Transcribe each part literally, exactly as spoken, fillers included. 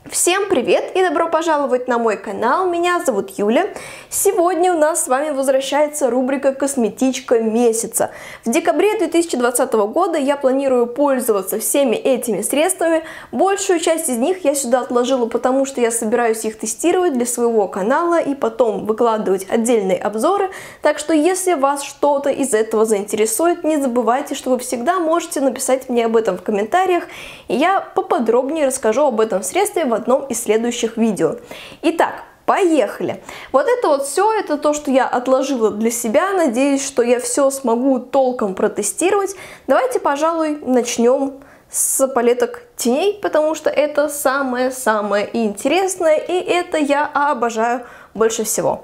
Всем привет и добро пожаловать на мой канал, меня зовут Юля. Сегодня у нас с вами возвращается рубрика «Косметичка месяца». В декабре две тысячи двадцатого года я планирую пользоваться всеми этими средствами. Большую часть из них я сюда отложила, потому что я собираюсь их тестировать для своего канала и потом выкладывать отдельные обзоры. Так что если вас что-то из этого заинтересует, не забывайте, что вы всегда можете написать мне об этом в комментариях, и я поподробнее расскажу об этом средстве в одном из следующих видео. Итак, поехали! Вот это вот все, это то, что я отложила для себя. Надеюсь, что я все смогу толком протестировать. Давайте, пожалуй, начнем с палеток теней, потому что это самое-самое интересное, и это я обожаю больше всего.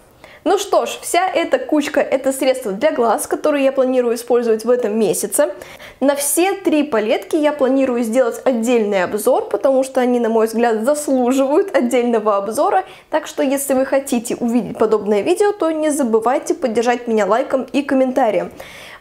Ну что ж, вся эта кучка — это средства для глаз, которые я планирую использовать в этом месяце. На все три палетки я планирую сделать отдельный обзор, потому что они, на мой взгляд, заслуживают отдельного обзора. Так что, если вы хотите увидеть подобное видео, то не забывайте поддержать меня лайком и комментарием.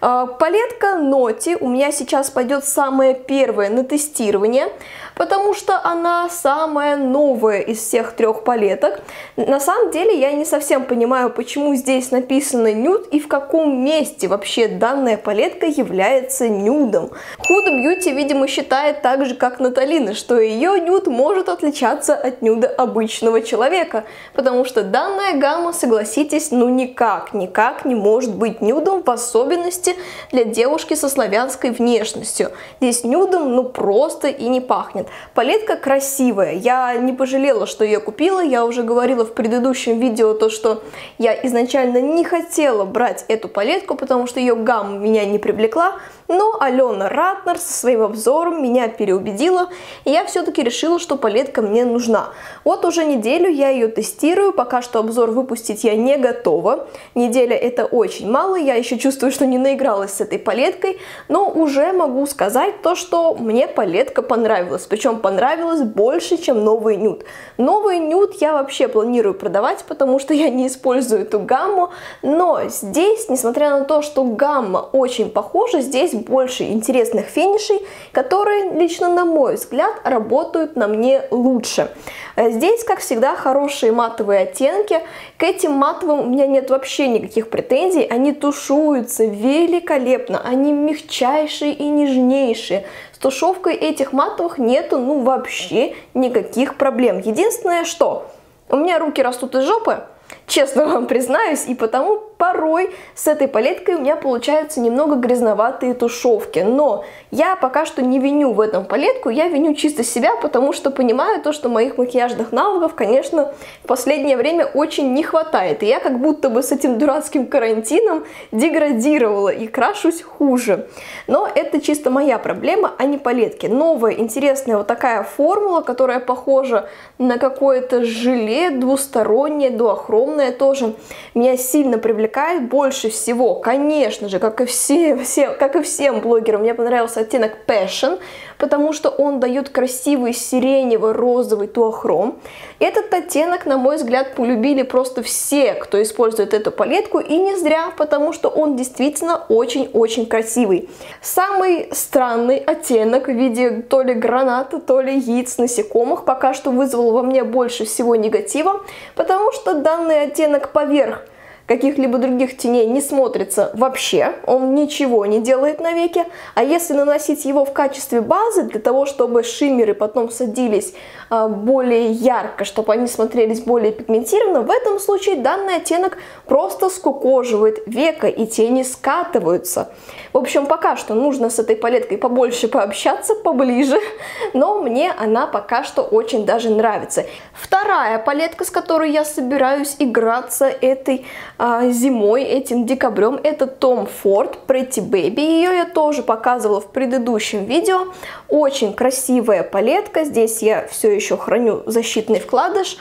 Палетка Naughty у меня сейчас пойдет самая первая на тестирование, потому что она самая новая из всех трех палеток. На самом деле я не совсем понимаю, почему здесь написано нюд и в каком месте вообще данная палетка является нюдом. Huda Beauty, видимо, считает так же, как Наталина, что ее нюд может отличаться от нюда обычного человека, потому что данная гамма, согласитесь, ну никак, никак не может быть нюдом, в особенности для девушки со славянской внешностью. Здесь нюдом ну просто и не пахнет. Палетка красивая, я не пожалела, что ее купила. Я уже говорила в предыдущем видео то, что я изначально не хотела брать эту палетку, потому что ее гамма меня не привлекла, но Алена Ратнер со своим обзором меня переубедила, и я все-таки решила, что палетка мне нужна. Вот уже неделю я ее тестирую, пока что обзор выпустить я не готова. Неделя — это очень мало, я еще чувствую, что не наигралась с этой палеткой, но уже могу сказать то, что мне палетка понравилась, причем понравилась больше, чем новый нюд. Новый нюд я вообще планирую продавать, потому что я не использую эту гамму, но здесь, несмотря на то, что гамма очень похожа, здесь больше интересных финишей, которые, лично на мой взгляд, работают на мне лучше. Здесь, как всегда, хорошие матовые оттенки. К этим матовым у меня нет вообще никаких претензий, они тушуются великолепно, они мягчайшие и нежнейшие. С тушевкой этих матовых нету ну вообще никаких проблем. Единственное, что у меня руки растут из жопы, честно вам признаюсь, и потому порой с этой палеткой у меня получаются немного грязноватые тушевки. Но я пока что не виню в этом палетку, я виню чисто себя, потому что понимаю то, что моих макияжных навыков, конечно, в последнее время очень не хватает. И я как будто бы с этим дурацким карантином деградировала и крашусь хуже. Но это чисто моя проблема, а не палетки. Новая интересная вот такая формула, которая похожа на какое-то желе двустороннее, дуохромное тоже, меня сильно привлекает. Больше всего, конечно же, как и, все, все, как и всем блогерам, мне понравился оттенок Passion, потому что он дает красивый сиренево-розовый дуохром. Этот оттенок, на мой взгляд, полюбили просто все, кто использует эту палетку, и не зря, потому что он действительно очень-очень красивый. Самый странный оттенок в виде то ли граната, то ли яиц насекомых пока что вызвал во мне больше всего негатива, потому что данный оттенок поверх каких-либо других теней не смотрится вообще, он ничего не делает на веки, а если наносить его в качестве базы, для того, чтобы шиммеры потом садились а, более ярко, чтобы они смотрелись более пигментированно, в этом случае данный оттенок просто скукоживает века, и тени скатываются. В общем, пока что нужно с этой палеткой побольше пообщаться, поближе, но мне она пока что очень даже нравится. Вторая палетка, с которой я собираюсь играться этой зимой, этим декабрем, это Tom Ford Pretty Baby. Ее я тоже показывала в предыдущем видео. Очень красивая палетка. Здесь я все еще храню защитный вкладыш.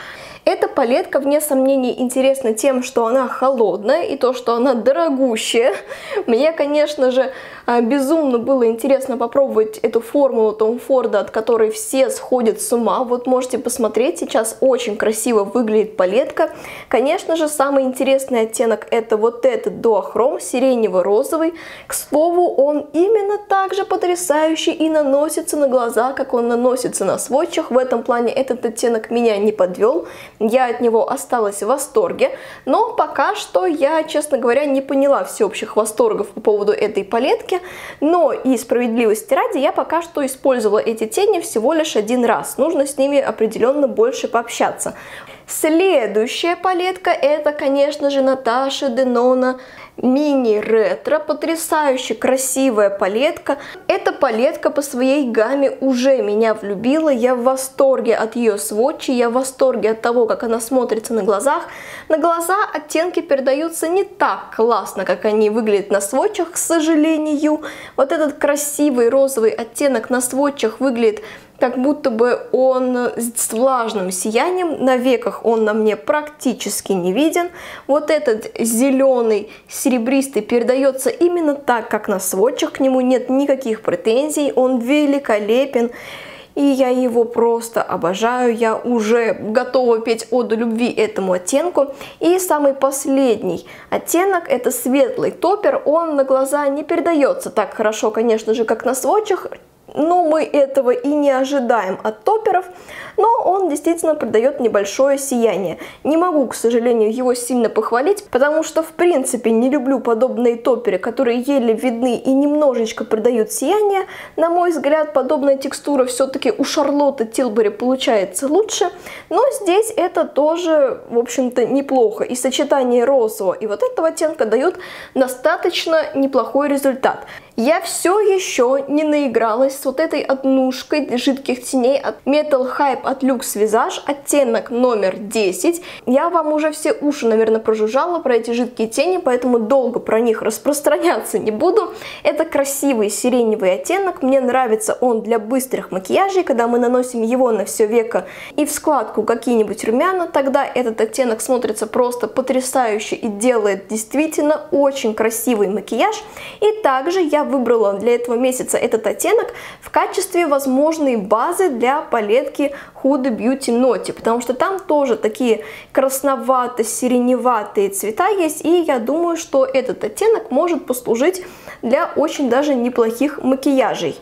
Эта палетка, вне сомнений, интересна тем, что она холодная и то, что она дорогущая. Мне, конечно же, безумно было интересно попробовать эту формулу Тома Форда, от которой все сходят с ума. Вот можете посмотреть, сейчас очень красиво выглядит палетка. Конечно же, самый интересный оттенок это вот этот дуохром, сиренево-розовый. К слову, он именно так же потрясающий и наносится на глаза, как он наносится на сводчах. В этом плане этот оттенок меня не подвел. Я от него осталась в восторге, но пока что я, честно говоря, не поняла всеобщих восторгов по поводу этой палетки, но и справедливости ради я пока что использовала эти тени всего лишь один раз, нужно с ними определенно больше пообщаться. Следующая палетка это, конечно же, Наташа Денона Мини Ретро, потрясающе красивая палетка. Эта палетка по своей гамме уже меня влюбила, я в восторге от ее сводчей, я в восторге от того, как она смотрится на глазах. На глаза оттенки передаются не так классно, как они выглядят на сводчах, к сожалению. Вот этот красивый розовый оттенок на сводчах выглядит как будто бы он с влажным сиянием, на веках он на мне практически не виден. Вот этот зеленый серебристый передается именно так, как на сводчах, к нему нет никаких претензий, он великолепен. И я его просто обожаю, я уже готова петь оду любви этому оттенку. И самый последний оттенок это светлый топер, он на глаза не передается так хорошо, конечно же, как на сводчах. Но мы этого и не ожидаем от топеров, но он действительно придает небольшое сияние. Не могу, к сожалению, его сильно похвалить, потому что в принципе не люблю подобные топеры, которые еле видны и немножечко придают сияние. На мой взгляд, подобная текстура все-таки у Шарлотты Тилбери получается лучше, но здесь это тоже, в общем-то, неплохо. И сочетание розового и вот этого оттенка дают достаточно неплохой результат. Я все еще не наигралась с вот этой однушкой жидких теней от Metal Hype от Luxe Visage, оттенок номер десять. Я вам уже все уши, наверное, прожужжала про эти жидкие тени, поэтому долго про них распространяться не буду. Это красивый сиреневый оттенок, мне нравится он для быстрых макияжей, когда мы наносим его на все веко и в складку какие-нибудь румяна, тогда этот оттенок смотрится просто потрясающе и делает действительно очень красивый макияж. И также я выбрала для этого месяца этот оттенок в качестве возможной базы для палетки Huda Beauty Naughty, потому что там тоже такие красновато-сиреневатые цвета есть, и я думаю, что этот оттенок может послужить для очень даже неплохих макияжей.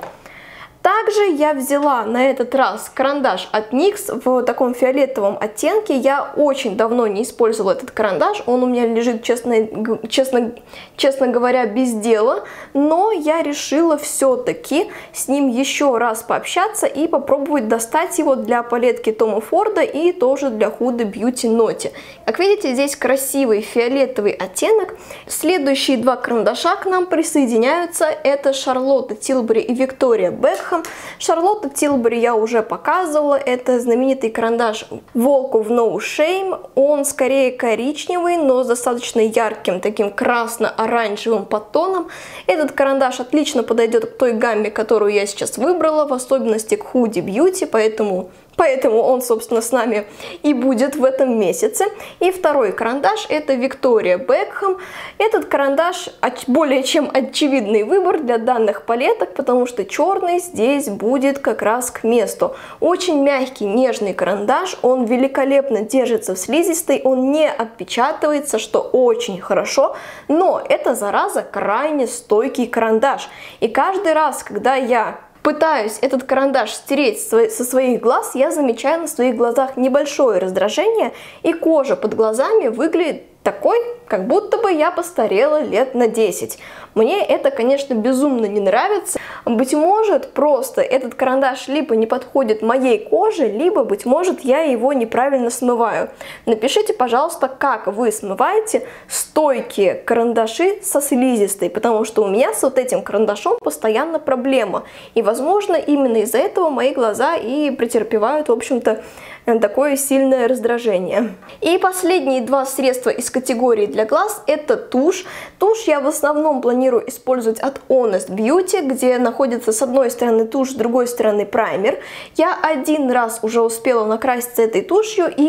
Также я взяла на этот раз карандаш от никс в таком фиолетовом оттенке. Я очень давно не использовала этот карандаш, он у меня лежит, честно, честно, честно говоря, без дела. Но я решила все-таки с ним еще раз пообщаться и попробовать достать его для палетки Тома Форда и тоже для Huda Beauty Naughty. Как видите, здесь красивый фиолетовый оттенок. Следующие два карандаша к нам присоединяются. Это Шарлотта Тилбери и Виктория Бекхэм. Шарлотта Тилбери я уже показывала, это знаменитый карандаш Walk of No Shame, он скорее коричневый, но с достаточно ярким таким красно-оранжевым подтоном. Этот карандаш отлично подойдет к той гамме, которую я сейчас выбрала, в особенности к Huda Beauty, поэтому... Поэтому он, собственно, с нами и будет в этом месяце. И второй карандаш это Виктория Бекхэм. Этот карандаш более чем очевидный выбор для данных палеток, потому что черный здесь будет как раз к месту. Очень мягкий, нежный карандаш, он великолепно держится в слизистой, он не отпечатывается, что очень хорошо, но это, зараза, крайне стойкий карандаш. И каждый раз, когда я пытаюсь этот карандаш стереть со своих глаз, я замечаю на своих глазах небольшое раздражение, и кожа под глазами выглядит такой, как будто бы я постарела лет на десять. Мне это, конечно, безумно не нравится. Быть может, просто этот карандаш либо не подходит моей коже, либо, быть может, я его неправильно смываю. Напишите, пожалуйста, как вы смываете стойкие карандаши со слизистой, потому что у меня с вот этим карандашом постоянно проблема. И, возможно, именно из-за этого мои глаза и претерпевают, в общем-то, такое сильное раздражение. И последние два средства из категории для глаз это тушь. Тушь я в основном планирую использовать от Honest Beauty, где находится с одной стороны тушь, с другой стороны праймер. Я один раз уже успела накраситься этой тушью и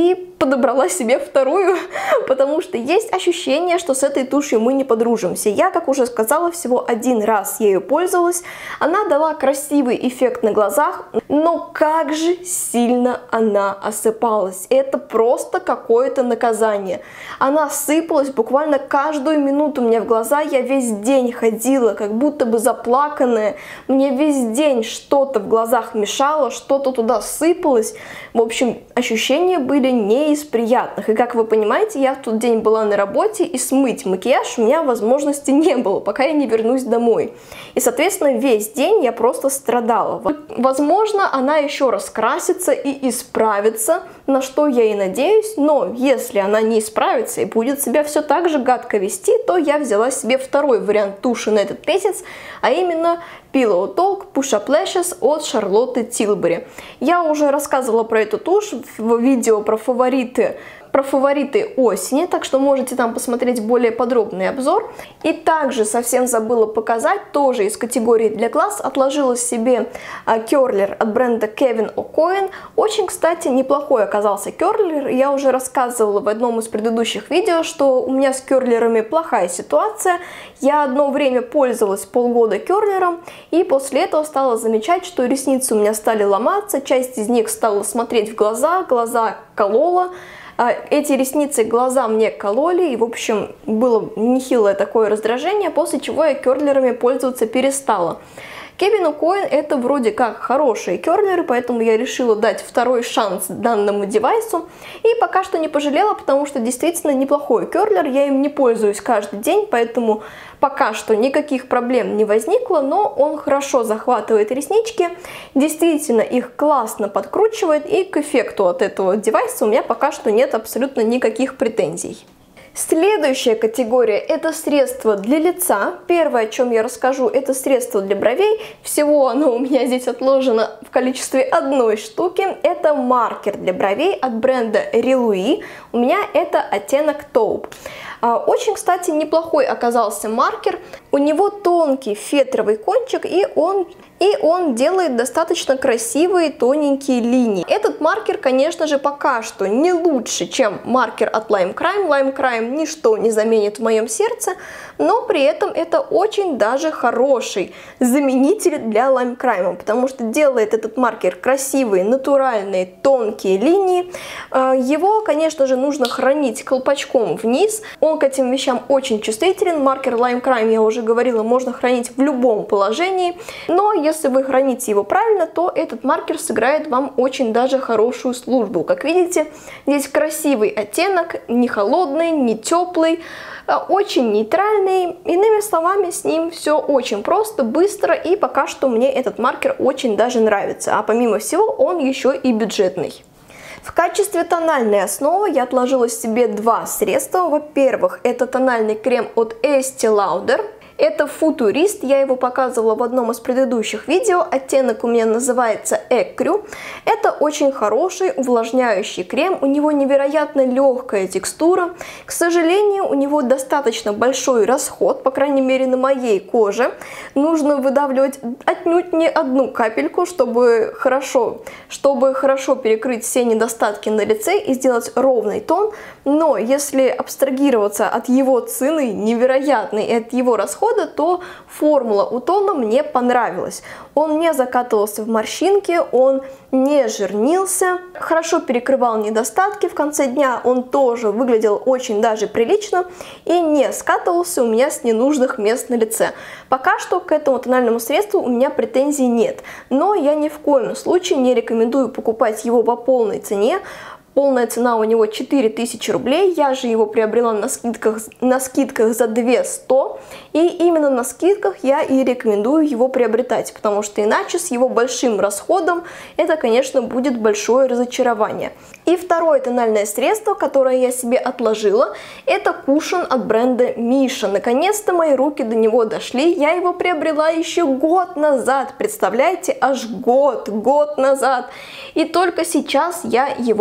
подобрала себе вторую, потому что есть ощущение, что с этой тушью мы не подружимся. Я, как уже сказала, всего один раз ею пользовалась. Она дала красивый эффект на глазах, но как же сильно она осыпалась. Это просто какое-то наказание. Она сыпалась буквально каждую минуту мне в глаза. Я весь день ходила, как будто бы заплаканная. Мне весь день что-то в глазах мешало, что-то туда сыпалось. В общем, ощущения были не из приятных. И как вы понимаете, я в тот день была на работе, и смыть макияж у меня возможности не было, пока я не вернусь домой. И, соответственно, весь день я просто страдала. Возможно, она еще раз красится и исправится, на что я и надеюсь, но если она не исправится и будет себя все так же гадко вести, то я взяла себе второй вариант туши на этот месяц, а именно Pillow Talk Push Up Lashes от Шарлотты Тилбери. Я уже рассказывала про эту тушь в видео про фавориты, про фавориты осени, так что можете там посмотреть более подробный обзор. И также совсем забыла показать, тоже из категории для глаз, отложила себе а, керлер от бренда Kevyn Aucoin. Очень, кстати, неплохой оказался керлер. Я уже рассказывала в одном из предыдущих видео, что у меня с керлерами плохая ситуация. Я одно время пользовалась полгода керлером, и после этого стала замечать, что ресницы у меня стали ломаться, часть из них стала смотреть в глаза, глаза колола. Эти ресницы глаза мне кололи, и, в общем, было нехилое такое раздражение, после чего я керлерами пользоваться перестала. Kevyn Aucoin это вроде как хорошие керлеры, поэтому я решила дать второй шанс данному девайсу. И пока что не пожалела, потому что действительно неплохой керлер, я им не пользуюсь каждый день, поэтому пока что никаких проблем не возникло, но он хорошо захватывает реснички, действительно их классно подкручивает, и к эффекту от этого девайса у меня пока что нет абсолютно никаких претензий. Следующая категория – это средства для лица. Первое, о чем я расскажу, это средство для бровей. Всего оно у меня здесь отложено в количестве одной штуки. Это маркер для бровей от бренда Relouis. У меня это оттенок Taupe. Очень, кстати, неплохой оказался маркер. У него тонкий фетровый кончик, и он, и он делает достаточно красивые тоненькие линии. Этот маркер, конечно же, пока что не лучше, чем маркер от Lime Crime. Lime Crime ничто не заменит в моем сердце, но при этом это очень даже хороший заменитель для Lime Crime, потому что делает этот маркер красивые, натуральные, тонкие линии. Его, конечно же, нужно хранить колпачком вниз. Он к этим вещам очень чувствителен. Маркер Lime Crime, я уже говорила, можно хранить в любом положении, но если вы храните его правильно, то этот маркер сыграет вам очень даже хорошую службу. Как видите, здесь красивый оттенок, не холодный, не теплый, очень нейтральный. Иными словами, с ним все очень просто, быстро, и пока что мне этот маркер очень даже нравится. А помимо всего, он еще и бюджетный. В качестве тональной основы я отложила себе два средства. Во-первых, это тональный крем от Estee Lauder. Это Футурист, я его показывала в одном из предыдущих видео, оттенок у меня называется Экрю. Это очень хороший увлажняющий крем, у него невероятно легкая текстура. К сожалению, у него достаточно большой расход, по крайней мере на моей коже. Нужно выдавливать отнюдь не одну капельку, чтобы хорошо, чтобы хорошо перекрыть все недостатки на лице и сделать ровный тон. Но если абстрагироваться от его цены невероятной и от его расхода, то формула у тона мне понравилась. Он не закатывался в морщинки, он не жирнился, хорошо перекрывал недостатки, в конце дня он тоже выглядел очень даже прилично и не скатывался у меня с ненужных мест на лице. Пока что к этому тональному средству у меня претензий нет, но я ни в коем случае не рекомендую покупать его по полной цене. Полная цена у него четыре тысячи рублей, я же его приобрела на скидках, на скидках за две тысячи сто, и именно на скидках я и рекомендую его приобретать, потому что иначе с его большим расходом это, конечно, будет большое разочарование. И второе тональное средство, которое я себе отложила, это кушон от бренда Миша. Наконец-то мои руки до него дошли, я его приобрела еще год назад, представляете, аж год, год назад, и только сейчас я его попробовала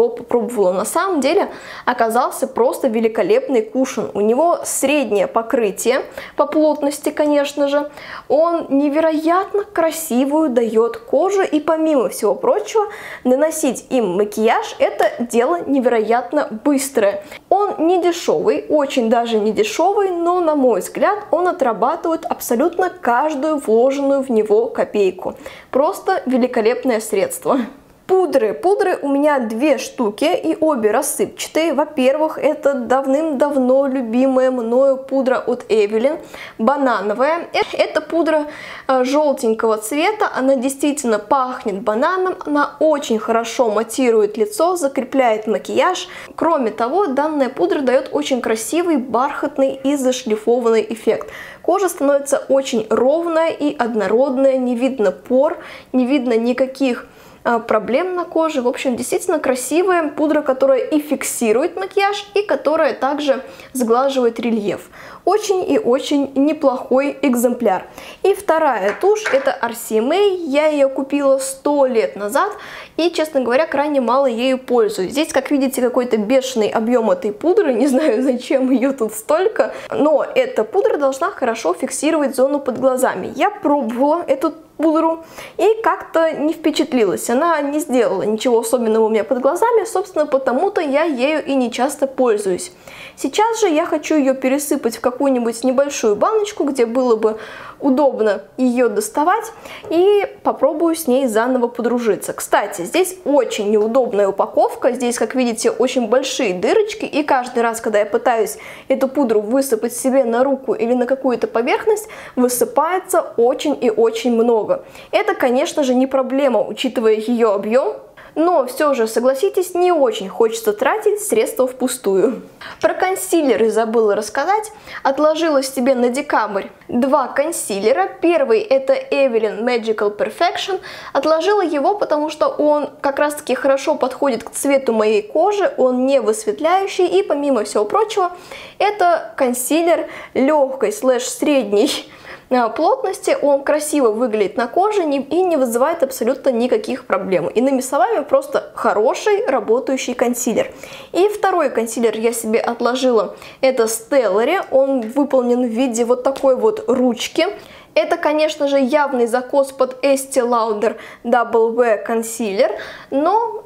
пробовала. На самом деле оказался просто великолепный кушон. У него среднее покрытие по плотности, конечно же. Он невероятно красивую дает кожу, и помимо всего прочего, наносить им макияж — это дело невероятно быстрое. Он не дешевый, очень даже не дешевый, но, на мой взгляд, он отрабатывает абсолютно каждую вложенную в него копейку. Просто великолепное средство. Пудры. Пудры у меня две штуки, и обе рассыпчатые. Во-первых, это давным-давно любимая мною пудра от Эвелин, банановая. Это пудра желтенького цвета, она действительно пахнет бананом, она очень хорошо матирует лицо, закрепляет макияж. Кроме того, данная пудра дает очень красивый, бархатный и зашлифованный эффект. Кожа становится очень ровная и однородная, не видно пор, не видно никаких проблем на коже. В общем, действительно красивая пудра, которая и фиксирует макияж, и которая также сглаживает рельеф. Очень и очень неплохой экземпляр. И вторая тушь — это ар си эм эй. Я ее купила сто лет назад и, честно говоря, крайне мало ею пользуюсь. Здесь, как видите, какой-то бешеный объем этой пудры. Не знаю, зачем ее тут столько, но эта пудра должна хорошо фиксировать зону под глазами. Я пробовала эту пудру и как-то не впечатлилась. Она не сделала ничего особенного у меня под глазами, собственно, потому-то я ею и не часто пользуюсь. Сейчас же я хочу ее пересыпать в какую-нибудь небольшую баночку, где было бы удобно ее доставать, и попробую с ней заново подружиться. Кстати, здесь очень неудобная упаковка, здесь, как видите, очень большие дырочки, и каждый раз, когда я пытаюсь эту пудру высыпать себе на руку или на какую-то поверхность, высыпается очень и очень много. Это, конечно же, не проблема, учитывая ее объем, но все же, согласитесь, не очень хочется тратить средства впустую. Про консилеры забыла рассказать. Отложила себе на декабрь два консилера. Первый — это Evelyn Magical Perfection. Отложила его, потому что он как раз таки хорошо подходит к цвету моей кожи, он не высветляющий, и помимо всего прочего, это консилер легкой слэш-средней плотности, он красиво выглядит на коже и не вызывает абсолютно никаких проблем. Иными словами, просто хороший работающий консилер. И второй консилер я себе отложила, это Stellary, он выполнен в виде вот такой вот ручки. Это, конечно же, явный закос под Estee Lauder дабл ю консилер, но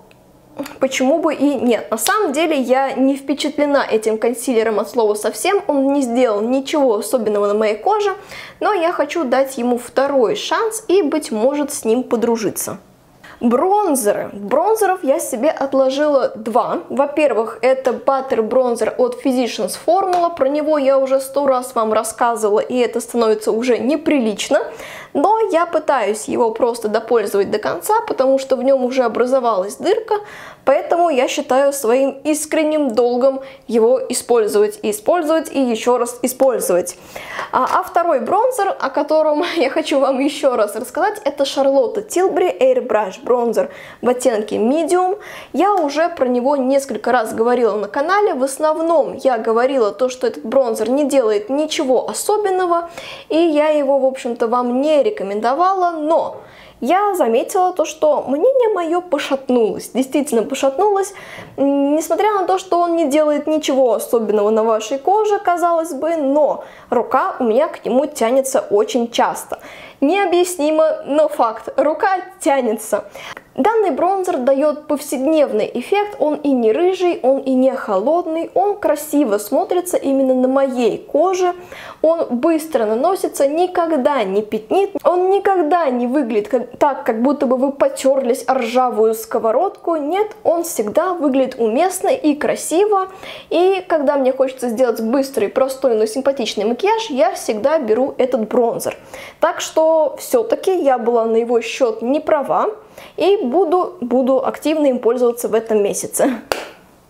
почему бы и нет. На самом деле я не впечатлена этим консилером от слова совсем, он не сделал ничего особенного на моей коже, но я хочу дать ему второй шанс и, быть может, с ним подружиться. Бронзеры. Бронзеров я себе отложила два. Во-первых, это Butter бронзер от Physicians Formula. Про него я уже сто раз вам рассказывала, и это становится уже неприлично. Но я пытаюсь его просто допользовать до конца, потому что в нем уже образовалась дырка. Поэтому я считаю своим искренним долгом его использовать, и использовать, и еще раз использовать. А, а второй бронзер, о котором я хочу вам еще раз рассказать, это Charlotte Tilbury Airbrush бронзер в оттенке Medium. Я уже про него несколько раз говорила на канале. В основном я говорила то, что этот бронзер не делает ничего особенного, и я его, в общем-то, вам не рекомендовала, но я заметила то, что мнение мое пошатнулось, действительно пошатнулось, несмотря на то, что он не делает ничего особенного на вашей коже, казалось бы, но рука у меня к нему тянется очень часто. Необъяснимо, но факт, рука тянется. Данный бронзер дает повседневный эффект, он и не рыжий, он и не холодный, он красиво смотрится именно на моей коже, он быстро наносится, никогда не пятнит, он никогда не выглядит как, так, как будто бы вы потерлись о ржавую сковородку, нет, он всегда выглядит уместно и красиво, и когда мне хочется сделать быстрый, простой, но симпатичный макияж, я всегда беру этот бронзер. Так что все-таки я была на его счет не права, и буду, буду активно им пользоваться в этом месяце.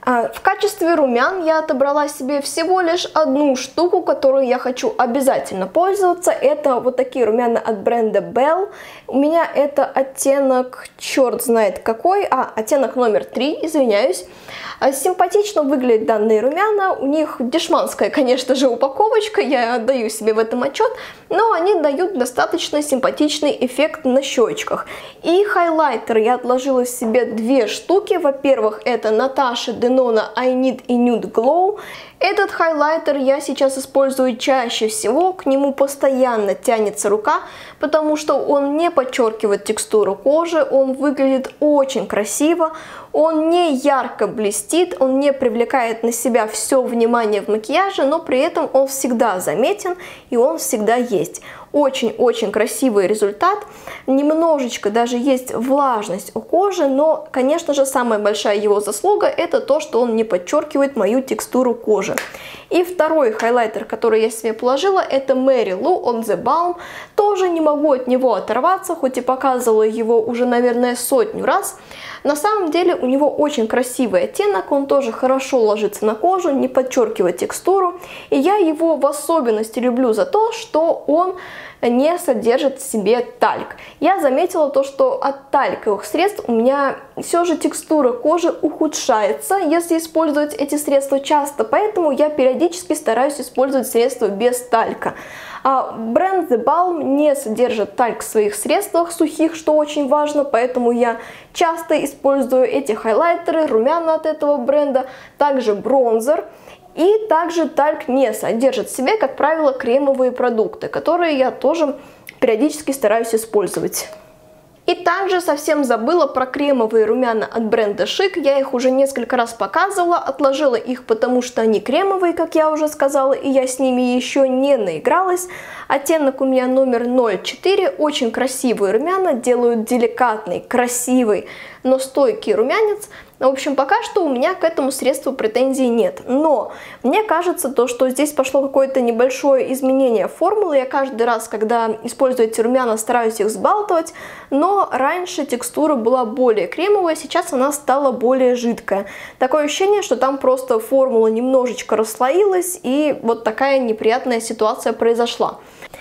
В качестве румян я отобрала себе всего лишь одну штуку, которую я хочу обязательно пользоваться. Это вот такие румяна от бренда Belle. У меня это оттенок, черт знает какой, а, оттенок номер три, извиняюсь. Симпатично выглядят данные румяна, у них дешманская, конечно же, упаковочка, я отдаю себе в этом отчет, но они дают достаточно симпатичный эффект на щечках. И хайлайтер я отложила себе две штуки, во-первых, это Natasha Denona I Need a Nude Glow. Этот хайлайтер я сейчас использую чаще всего, к нему постоянно тянется рука, потому что он не подчеркивает текстуру кожи, он выглядит очень красиво, он не ярко блестит, он не привлекает на себя все внимание в макияже, но при этом он всегда заметен и он всегда есть. Очень-очень красивый результат, немножечко даже есть влажность у кожи, но, конечно же, самая большая его заслуга это то, что он не подчеркивает мою текстуру кожи. И второй хайлайтер, который я себе положила, это Mary Lou от The Balm. Тоже не могу от него оторваться, хоть и показывала его уже, наверное, сотню раз. На самом деле у него очень красивый оттенок, он тоже хорошо ложится на кожу, не подчеркивает текстуру. И я его в особенности люблю за то, что он не содержит в себе тальк. Я заметила то, что от тальковых средств у меня все же текстура кожи ухудшается, если использовать эти средства часто, поэтому я периодически стараюсь использовать средства без талька. А бренд The Balm не содержит тальк в своих средствах сухих, что очень важно, поэтому я часто использую эти хайлайтеры, румяна от этого бренда, также бронзер. И также тальк не содержит в себе, как правило, кремовые продукты, которые я тоже периодически стараюсь использовать. И также совсем забыла про кремовые румяна от бренда Chic. Я их уже несколько раз показывала, отложила их, потому что они кремовые, как я уже сказала, и я с ними еще не наигралась. Оттенок у меня номер ноль четыре, очень красивые румяна, делают деликатный, красивый, но стойкий румянец. В общем, пока что у меня к этому средству претензий нет. Но мне кажется, то, что здесь пошло какое-то небольшое изменение формулы. Я каждый раз, когда использую эти румяна, стараюсь их взбалтывать. Но раньше текстура была более кремовая, сейчас она стала более жидкая. Такое ощущение, что там просто формула немножечко расслоилась, и вот такая неприятная ситуация произошла.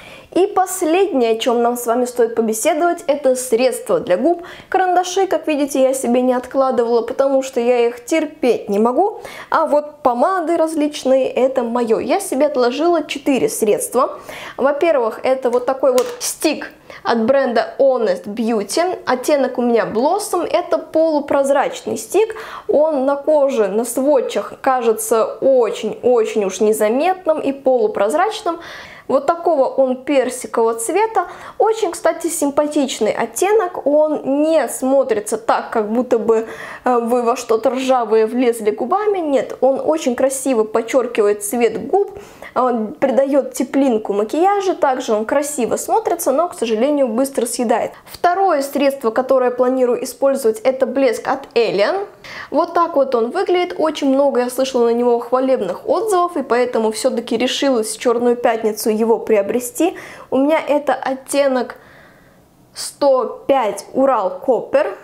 И последнее, о чем нам с вами стоит побеседовать, это средства для губ. Карандаши, как видите, я себе не откладывала, потому что я их терпеть не могу. А вот помады различные, это мое. Я себе отложила четыре средства. Во-первых, это вот такой вот стик от бренда Honest Beauty. Оттенок у меня Blossom. Это полупрозрачный стик. Он на коже, на сводчах кажется очень-очень уж незаметным и полупрозрачным. Вот такого он персикового цвета. Очень, кстати, симпатичный оттенок. Он не смотрится так, как будто бы вы во что-то ржавое влезли губами. Нет, он очень красиво подчеркивает цвет губ. Он придает теплинку макияжа. Также он красиво смотрится, но, к сожалению, быстро съедает. Второе средство, которое я планирую использовать, это блеск от Alien. Вот так вот он выглядит. Очень много я слышала на него хвалебных отзывов, и поэтому все-таки решилась в Черную пятницу его приобрести. У меня это оттенок сто пять Урал Коппер.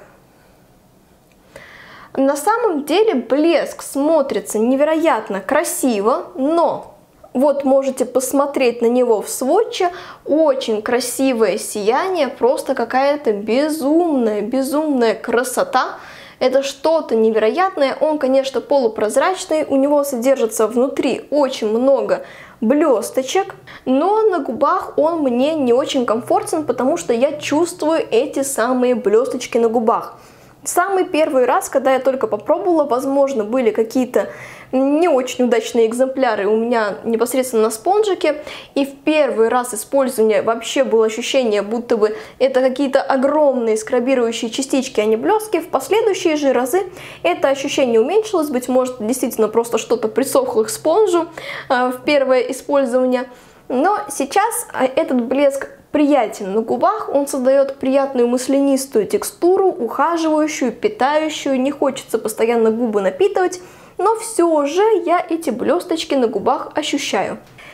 На самом деле блеск смотрится невероятно красиво, но вот можете посмотреть на него в сводче. Очень красивое сияние, просто какая-то безумная, безумная красота. Это что-то невероятное. Он, конечно, полупрозрачный, у него содержится внутри очень много блесточек, но на губах он мне не очень комфортен, потому что я чувствую эти самые блесточки на губах. Самый первый раз, когда я только попробовала, возможно, были какие-то не очень удачные экземпляры у меня непосредственно на спонжике, и в первый раз использования вообще было ощущение, будто бы это какие-то огромные скрабирующие частички, а не блестки. В последующие же разы это ощущение уменьшилось, быть может, действительно просто что-то присохло к спонжу э, в первое использование, но сейчас этот блеск приятен на губах, он создает приятную маслянистую текстуру, ухаживающую, питающую, не хочется постоянно губы напитывать, но все же я эти блесточки на губах ощущаю.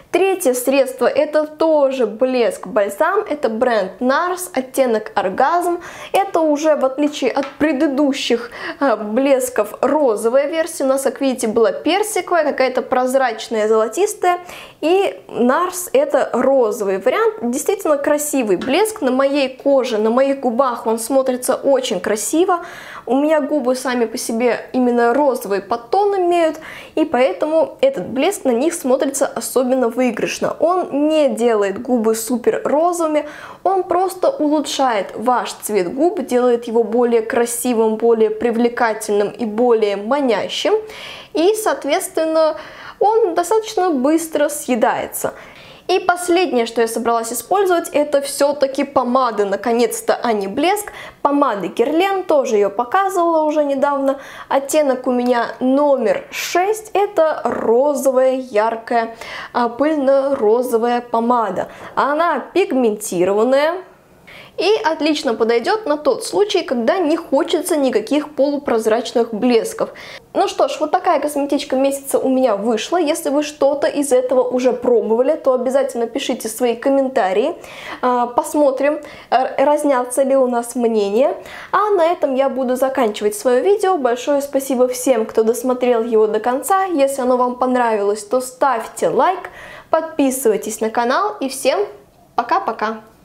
Третье средство — это тоже блеск-бальзам, это бренд Nars, оттенок Оргазм. Это уже, в отличие от предыдущих э, блесков, розовая версия. У нас, как видите, была персиковая, какая-то прозрачная, золотистая. И Nars — это розовый вариант. Действительно красивый блеск. На моей коже, на моих губах он смотрится очень красиво. У меня губы сами по себе именно розовый подтон имеют, и поэтому этот блеск на них смотрится особенно выигрышно. Он не делает губы супер розовыми, он просто улучшает ваш цвет губ, делает его более красивым, более привлекательным и более манящим. И, соответственно, он достаточно быстро съедается. И последнее, что я собралась использовать, это все-таки помады, наконец-то, а не блеск. Помады Guerlain, тоже ее показывала уже недавно. Оттенок у меня номер шесть, это розовая, яркая, пыльно-розовая помада. Она пигментированная. И отлично подойдет на тот случай, когда не хочется никаких полупрозрачных блесков. Ну что ж, вот такая косметичка месяца у меня вышла. Если вы что-то из этого уже пробовали, то обязательно пишите свои комментарии. Посмотрим, разнятся ли у нас мнения. А на этом я буду заканчивать свое видео. Большое спасибо всем, кто досмотрел его до конца. Если оно вам понравилось, то ставьте лайк, подписывайтесь на канал и всем пока-пока!